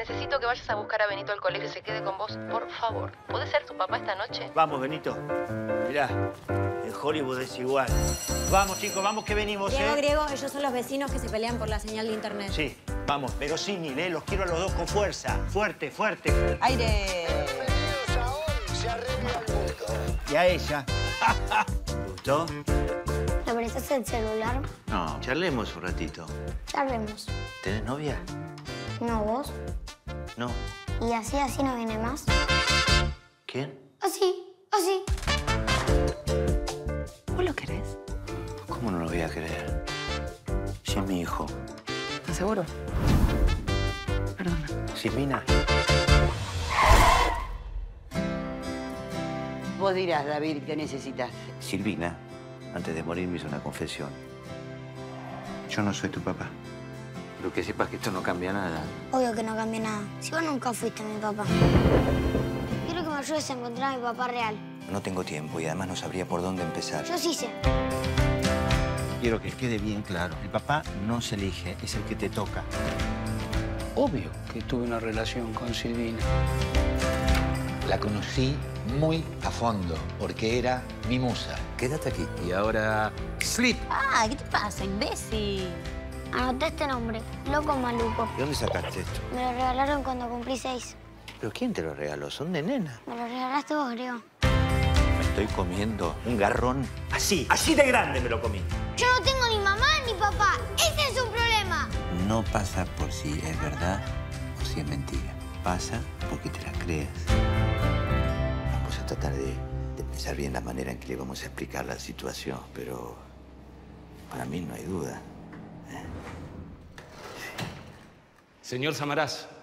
necesito que vayas a buscar a Benito al colegio y se quede con vos, por favor. ¿Puede ser tu papá esta noche? Vamos, Benito. Mirá, en Hollywood es igual. Vamos, chicos, vamos que venimos, Griego, ellos son los vecinos que se pelean por la señal de internet. Sí, vamos, pero sin ni, los quiero a los dos con fuerza. Fuerte, fuerte. ¡Aire! Bienvenidos a Hoy se arregla el mundo. Y a ella. ¿Te gustó? ¿Le prestas el celular? No, charlemos un ratito. Charlemos. ¿Tenés novia? No, vos. No. ¿Y así no viene más? ¿Quién? Así. ¿Vos lo querés? ¿Cómo no lo voy a creer? Si es mi hijo. ¿Estás seguro? Perdona. Silvina. Vos dirás, David, ¿qué necesitas? Silvina, antes de morir, me hizo una confesión. Yo no soy tu papá. Pero que sepas que esto no cambia nada. Obvio que no cambia nada. Si vos nunca fuiste mi papá. Quiero que me ayudes a encontrar a mi papá real. No tengo tiempo y además no sabría por dónde empezar. Yo sí sé. Quiero que quede bien claro. El papá no se elige, es el que te toca. Obvio que tuve una relación con Silvina. La conocí muy a fondo, porque era mi musa. Quédate aquí. Y ahora... ¡Sleep! Ah, ¿qué te pasa, imbécil? Anoté este nombre. Loco Maluco. ¿De dónde sacaste esto? Me lo regalaron cuando cumplí 6. ¿Pero quién te lo regaló? Son de nena. Me lo regalaste vos, Griego. Me estoy comiendo un garrón. Así de grande me lo comí. Yo no tengo ni mamá ni papá. ¡Ese es un problema! No pasa por si es verdad o si es mentira. Pasa porque te la creas. Vamos a tratar de pensar bien la manera en que le vamos a explicar la situación, pero para mí no hay duda. Señor Samaraz,